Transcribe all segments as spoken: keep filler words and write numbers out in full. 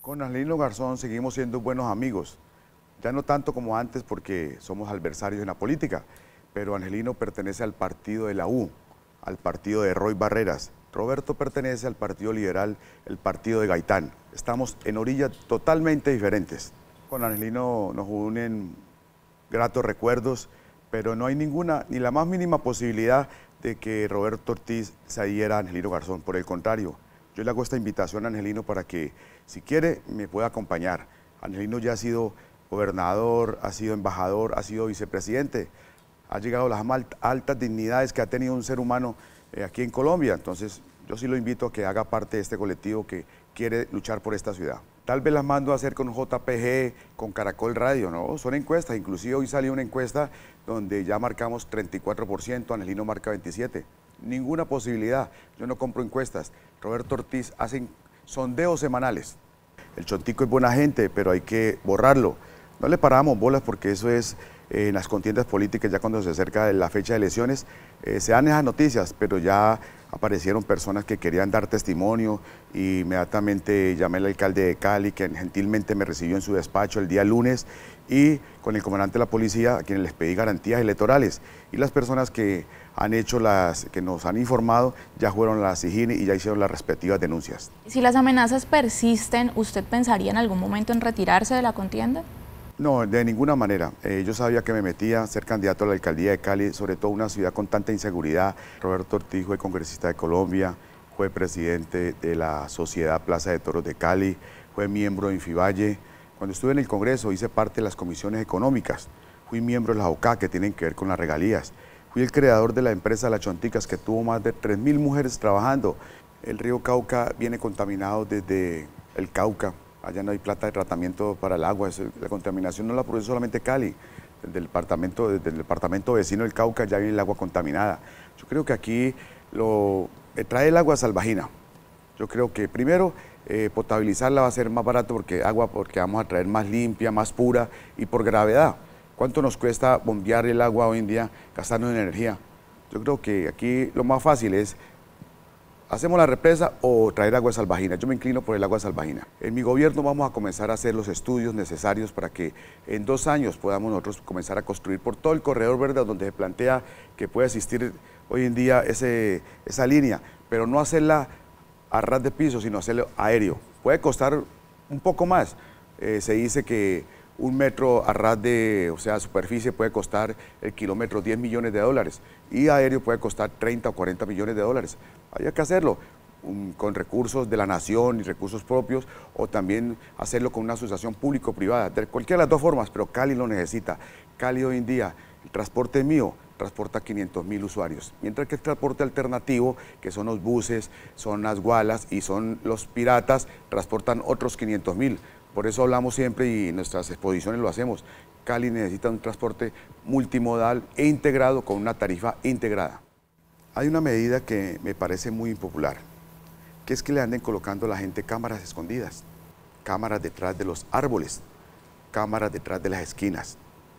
Con Angelino Garzón seguimos siendo buenos amigos, ya no tanto como antes porque somos adversarios en la política, pero Angelino pertenece al partido de la U, al partido de Roy Barreras. Roberto pertenece al Partido Liberal, el partido de Gaitán. Estamos en orillas totalmente diferentes. Con Angelino nos unen gratos recuerdos, pero no hay ninguna, ni la más mínima posibilidad de que Roberto Ortiz se adhiera a Angelino Garzón. Por el contrario, yo le hago esta invitación a Angelino para que, si quiere, me pueda acompañar. Angelino ya ha sido gobernador, ha sido embajador, ha sido vicepresidente, ha llegado a las más altas dignidades que ha tenido un ser humano eh, aquí en Colombia. Entonces, yo sí lo invito a que haga parte de este colectivo que quiere luchar por esta ciudad. Tal vez las mando a hacer con J P G, con Caracol Radio, ¿no? Son encuestas, inclusive hoy salió una encuesta donde ya marcamos treinta y cuatro por ciento, Angelino marca veintisiete por ciento. Ninguna posibilidad, yo no compro encuestas. Roberto Ortiz hace sondeos semanales. El Chontico es buena gente, pero hay que borrarlo. No le paramos bolas porque eso es eh, en las contiendas políticas, ya cuando se acerca la fecha de elecciones, eh, se dan esas noticias, pero ya aparecieron personas que querían dar testimonio y inmediatamente llamé al alcalde de Cali, que gentilmente me recibió en su despacho el día lunes, y con el comandante de la policía, a quienes les pedí garantías electorales. Y las personas que han hecho las, que nos han informado, ya fueron a la SIJIN y ya hicieron las respectivas denuncias. Si las amenazas persisten, ¿usted pensaría en algún momento en retirarse de la contienda? No, de ninguna manera. Eh, yo sabía que me metía a ser candidato a la alcaldía de Cali, sobre todo una ciudad con tanta inseguridad. Roberto Ortiz fue congresista de Colombia, fue presidente de la Sociedad Plaza de Toros de Cali, fue miembro de Infivalle. Cuando estuve en el Congreso hice parte de las comisiones económicas, fui miembro de las O C A que tienen que ver con las regalías. Fui el creador de la empresa Las Chonticas, que tuvo más de tres mil mujeres trabajando. El río Cauca viene contaminado desde el Cauca. Allá no hay planta de tratamiento para el agua. La contaminación no la produce solamente Cali. Desde el departamento, desde el departamento vecino del Cauca ya viene el agua contaminada. Yo creo que aquí lo eh, trae el agua salvajina. Yo creo que primero eh, potabilizarla va a ser más barato porque agua, porque vamos a traer más limpia, más pura y por gravedad. ¿Cuánto nos cuesta bombear el agua hoy en día gastando en energía? Yo creo que aquí lo más fácil es, ¿hacemos la represa o traer agua salvajina? Yo me inclino por el agua salvajina. En mi gobierno vamos a comenzar a hacer los estudios necesarios para que en dos años podamos nosotros comenzar a construir por todo el corredor verde donde se plantea que puede existir hoy en día ese, esa línea, pero no hacerla a ras de piso, sino hacerlo aéreo. Puede costar un poco más. Eh, se dice que un metro a ras de, o sea, superficie puede costar el kilómetro diez millones de dólares y aéreo puede costar treinta o cuarenta millones de dólares. Hay que hacerlo um, con recursos de la nación y recursos propios o también hacerlo con una asociación público-privada, de cualquiera de las dos formas, pero Cali lo necesita. Cali hoy en día, el transporte mío, transporta quinientos mil usuarios, mientras que el transporte alternativo, que son los buses, son las gualas y son los piratas, transportan otros quinientos mil. Por eso hablamos siempre y en nuestras exposiciones lo hacemos. Cali necesita un transporte multimodal e integrado con una tarifa integrada. Hay una medida que me parece muy impopular, que es que le anden colocando a la gente cámaras escondidas, cámaras detrás de los árboles, cámaras detrás de las esquinas.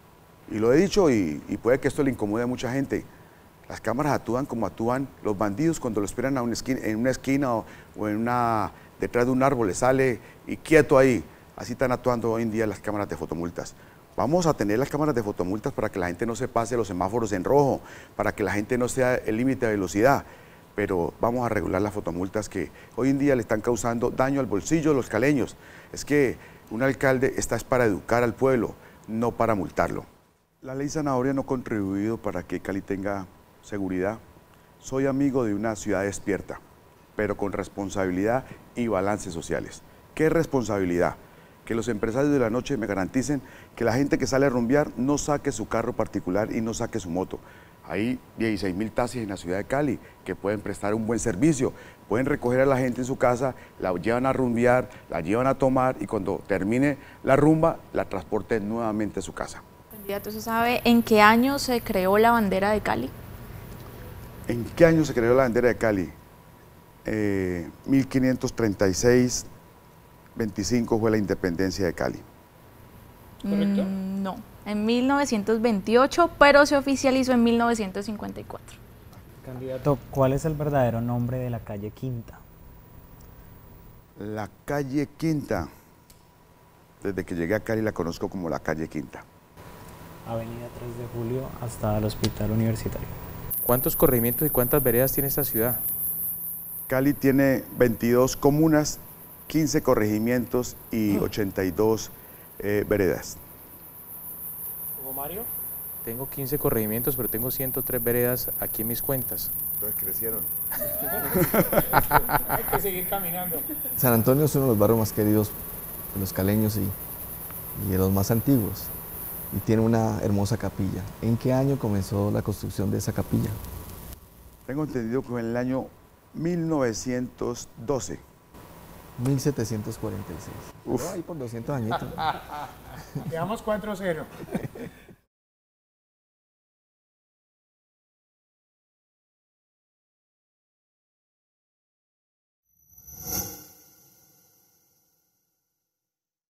Y lo he dicho y, y puede que esto le incomode a mucha gente. Las cámaras actúan como actúan los bandidos cuando lo esperan a una esquina, en una esquina o, o en una, detrás de un árbol, le sale y quieto ahí. Así están actuando hoy en día las cámaras de fotomultas. Vamos a tener las cámaras de fotomultas para que la gente no se pase los semáforos en rojo, para que la gente no sea el límite de velocidad, pero vamos a regular las fotomultas que hoy en día le están causando daño al bolsillo de los caleños. Es que un alcalde está es para educar al pueblo, no para multarlo. La ley Zanahoria no ha contribuido para que Cali tenga seguridad. Soy amigo de una ciudad despierta, pero con responsabilidad y balances sociales. ¿Qué responsabilidad? Que los empresarios de la noche me garanticen que la gente que sale a rumbear no saque su carro particular y no saque su moto. Hay dieciséis mil taxis en la ciudad de Cali que pueden prestar un buen servicio, pueden recoger a la gente en su casa, la llevan a rumbear, la llevan a tomar y cuando termine la rumba la transporten nuevamente a su casa. Candidato, ¿se sabe en qué año se creó la bandera de Cali? ¿En qué año se creó la bandera de Cali? Eh, mil quinientos treinta y seis, veinticinco fue la independencia de Cali. ¿Correcto? Mm, no, en mil novecientos veintiocho, pero se oficializó en mil novecientos cincuenta y cuatro. Candidato, ¿cuál es el verdadero nombre de la calle Quinta? La calle Quinta. Desde que llegué a Cali la conozco como la calle Quinta. Avenida tres de Julio hasta el Hospital Universitario. ¿Cuántos corregimientos y cuántas veredas tiene esta ciudad? Cali tiene veintidós comunas, quince corregimientos y ochenta y dos eh, veredas. ¿Hugo Mario? Tengo quince corregimientos, pero tengo ciento tres veredas aquí en mis cuentas. Entonces crecieron. Hay que seguir caminando. San Antonio es uno de los barrios más queridos de los caleños y, y de los más antiguos. Y tiene una hermosa capilla. ¿En qué año comenzó la construcción de esa capilla? Tengo entendido que en el año mil novecientos doce. mil setecientos cuarenta y seis. Uf. Oh, ahí por doscientos añitos. Veamos cuatro cero.